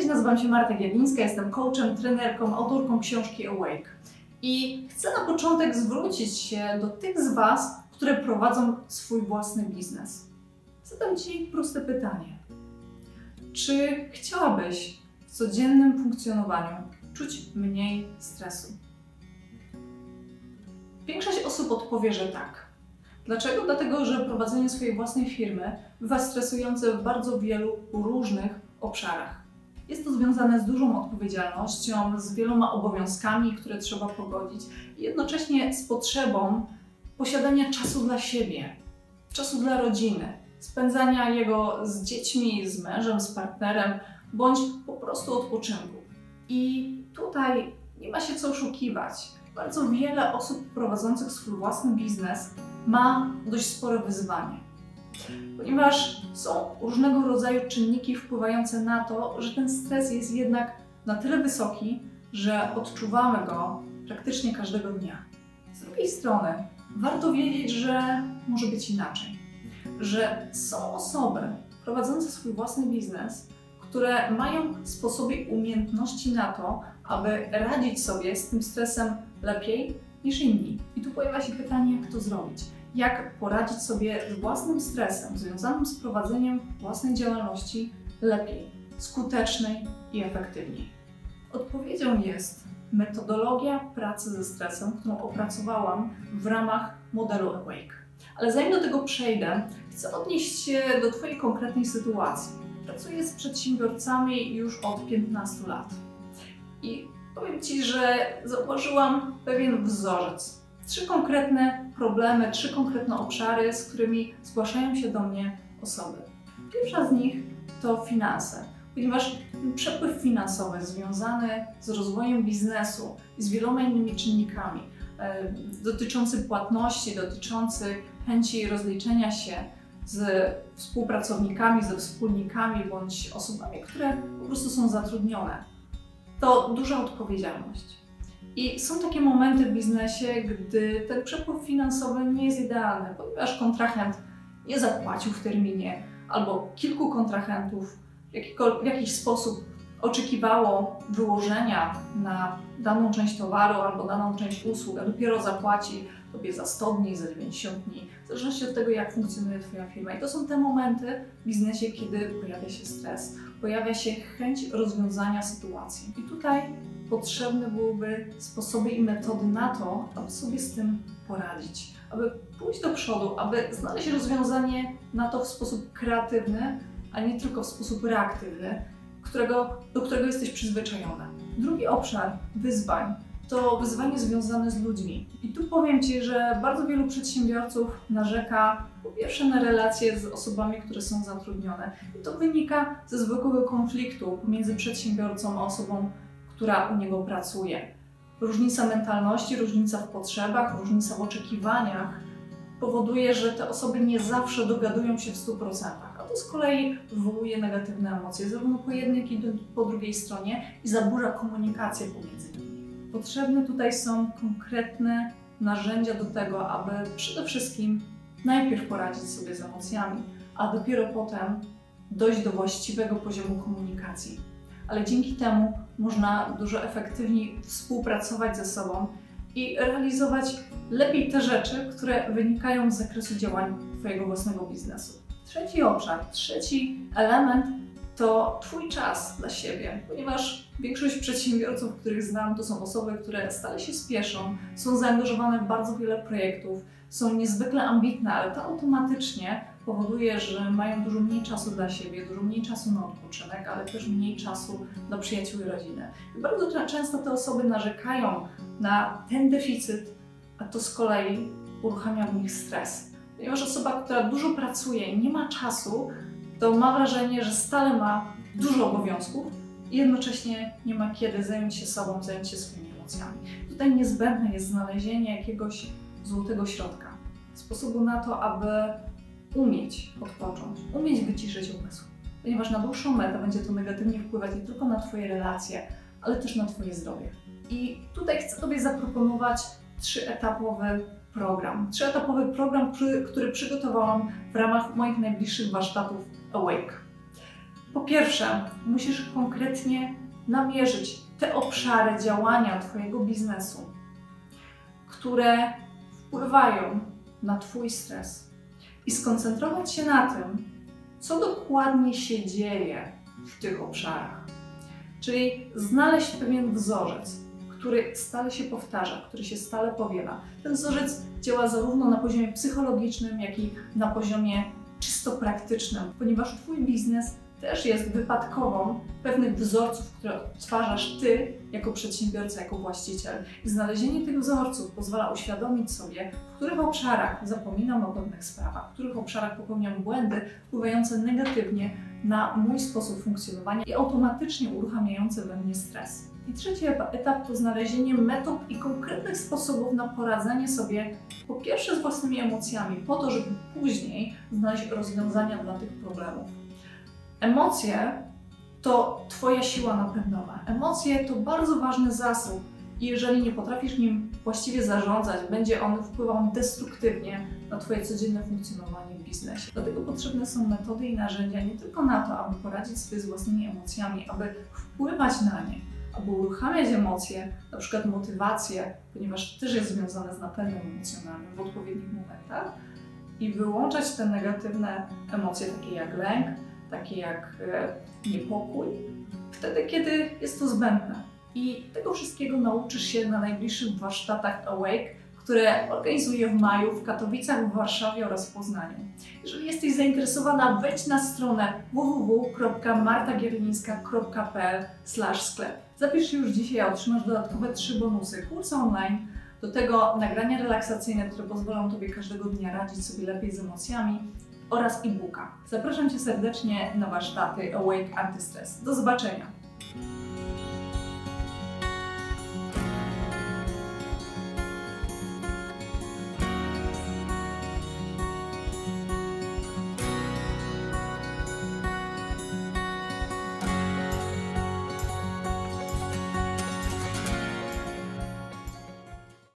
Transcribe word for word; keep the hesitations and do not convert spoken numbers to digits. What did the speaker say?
Cześć, nazywam się Marta Gielińska, jestem coachem, trenerką, autorką książki Awake. I chcę na początek zwrócić się do tych z Was, które prowadzą swój własny biznes. Zadam Ci proste pytanie. Czy chciałabyś w codziennym funkcjonowaniu czuć mniej stresu? Większość osób odpowie, że tak. Dlaczego? Dlatego, że prowadzenie swojej własnej firmy bywa stresujące w bardzo wielu różnych obszarach. Jest to związane z dużą odpowiedzialnością, z wieloma obowiązkami, które trzeba pogodzić i jednocześnie z potrzebą posiadania czasu dla siebie, czasu dla rodziny, spędzania jego z dziećmi, z mężem, z partnerem, bądź po prostu odpoczynku. I tutaj nie ma się co oszukiwać. Bardzo wiele osób prowadzących swój własny biznes ma dość spore wyzwanie, ponieważ są różnego rodzaju czynniki wpływające na to, że ten stres jest jednak na tyle wysoki, że odczuwamy go praktycznie każdego dnia. Z drugiej strony warto wiedzieć, że może być inaczej, że są osoby prowadzące swój własny biznes, które mają sposoby i umiejętności na to, aby radzić sobie z tym stresem lepiej niż inni. I tu pojawia się pytanie, jak to zrobić. Jak poradzić sobie z własnym stresem związanym z prowadzeniem własnej działalności lepiej, skuteczniej i efektywniej. Odpowiedzią jest metodologia pracy ze stresem, którą opracowałam w ramach modelu Awake. Ale zanim do tego przejdę, chcę odnieść się do Twojej konkretnej sytuacji. Pracuję z przedsiębiorcami już od piętnastu lat i powiem Ci, że zauważyłam pewien wzorzec. Trzy konkretne problemy, trzy konkretne obszary, z którymi zgłaszają się do mnie osoby. Pierwsza z nich to finanse, ponieważ przepływ finansowy związany z rozwojem biznesu i z wieloma innymi czynnikami e, dotyczący płatności, dotyczący chęci rozliczenia się z współpracownikami, ze wspólnikami bądź osobami, które po prostu są zatrudnione. To duża odpowiedzialność. I są takie momenty w biznesie, gdy ten przepływ finansowy nie jest idealny, ponieważ kontrahent nie zapłacił w terminie, albo kilku kontrahentów w jakiś sposób oczekiwało wyłożenia na daną część towaru albo daną część usług, a dopiero zapłaci Tobie za sto dni, za dziewięćdziesiąt dni, w zależności od tego, jak funkcjonuje Twoja firma. I to są te momenty w biznesie, kiedy pojawia się stres, pojawia się chęć rozwiązania sytuacji. I tutaj potrzebne byłyby sposoby i metody na to, aby sobie z tym poradzić, aby pójść do przodu, aby znaleźć rozwiązanie na to w sposób kreatywny, a nie tylko w sposób reaktywny, którego, do którego jesteś przyzwyczajony. Drugi obszar wyzwań to wyzwanie związane z ludźmi. I tu powiem Ci, że bardzo wielu przedsiębiorców narzeka po pierwsze na relacje z osobami, które są zatrudnione. I to wynika ze zwykłego konfliktu pomiędzy przedsiębiorcą a osobą, która u niego pracuje. Różnica mentalności, różnica w potrzebach, różnica w oczekiwaniach powoduje, że te osoby nie zawsze dogadują się w stu procentach, a to z kolei wywołuje negatywne emocje, zarówno po jednej, jak i po drugiej stronie i zaburza komunikację pomiędzy nimi. Potrzebne tutaj są konkretne narzędzia do tego, aby przede wszystkim najpierw poradzić sobie z emocjami, a dopiero potem dojść do właściwego poziomu komunikacji. Ale dzięki temu można dużo efektywniej współpracować ze sobą i realizować lepiej te rzeczy, które wynikają z zakresu działań Twojego własnego biznesu. Trzeci obszar, trzeci element to Twój czas dla siebie, ponieważ większość przedsiębiorców, których znam, to są osoby, które stale się spieszą, są zaangażowane w bardzo wiele projektów, są niezwykle ambitne, ale to automatycznie powoduje, że mają dużo mniej czasu dla siebie, dużo mniej czasu na odpoczynek, ale też mniej czasu dla przyjaciół i rodziny. I bardzo często te osoby narzekają na ten deficyt, a to z kolei uruchamia w nich stres. Ponieważ osoba, która dużo pracuje i nie ma czasu, to ma wrażenie, że stale ma dużo obowiązków i jednocześnie nie ma kiedy zająć się sobą, zająć się swoimi emocjami. Tutaj niezbędne jest znalezienie jakiegoś złotego środka, sposobu na to, aby umieć odpocząć, umieć wyciszyć umysł, ponieważ na dłuższą metę będzie to negatywnie wpływać nie tylko na Twoje relacje, ale też na Twoje zdrowie. I tutaj chcę Tobie zaproponować trzyetapowy program. Trzyetapowy program, który przygotowałam w ramach moich najbliższych warsztatów Awake. Po pierwsze, musisz konkretnie namierzyć te obszary działania Twojego biznesu, które wpływają na Twój stres i skoncentrować się na tym, co dokładnie się dzieje w tych obszarach. Czyli znaleźć pewien wzorzec, który stale się powtarza, który się stale powiela. Ten wzorzec działa zarówno na poziomie psychologicznym, jak i na poziomie czysto praktycznym, ponieważ Twój biznes też jest wypadkową pewnych wzorców, które odtwarzasz Ty jako przedsiębiorca, jako właściciel. I znalezienie tych wzorców pozwala uświadomić sobie, w których obszarach zapominam o pewnych sprawach, w których obszarach popełniam błędy wpływające negatywnie na mój sposób funkcjonowania i automatycznie uruchamiające we mnie stres. I trzeci etap to znalezienie metod i konkretnych sposobów na poradzenie sobie po pierwsze z własnymi emocjami, po to, żeby później znaleźć rozwiązania dla tych problemów. Emocje to Twoja siła napędowa. Emocje to bardzo ważny zasób i jeżeli nie potrafisz nim właściwie zarządzać, będzie on wpływał destruktywnie na Twoje codzienne funkcjonowanie w biznesie. Dlatego potrzebne są metody i narzędzia nie tylko na to, aby poradzić sobie z własnymi emocjami, aby wpływać na nie, aby uruchamiać emocje, na przykład motywację, ponieważ też jest związane z napędem emocjonalnym w odpowiednich momentach i wyłączać te negatywne emocje, takie jak lęk, takie jak e, niepokój, wtedy, kiedy jest to zbędne. I tego wszystkiego nauczysz się na najbliższych warsztatach Awake, które organizuję w maju w Katowicach, w Warszawie oraz w Poznaniu. Jeżeli jesteś zainteresowana, wejdź na stronę w w w kropka marta gierlińska kropka p l slash sklep. Zapisz się już dzisiaj, a otrzymasz dodatkowe trzy bonusy. Kurs online, do tego nagrania relaksacyjne, które pozwolą Tobie każdego dnia radzić sobie lepiej z emocjami, oraz e-booka. Zapraszam Cię serdecznie na warsztaty Awake Antystres. Do zobaczenia!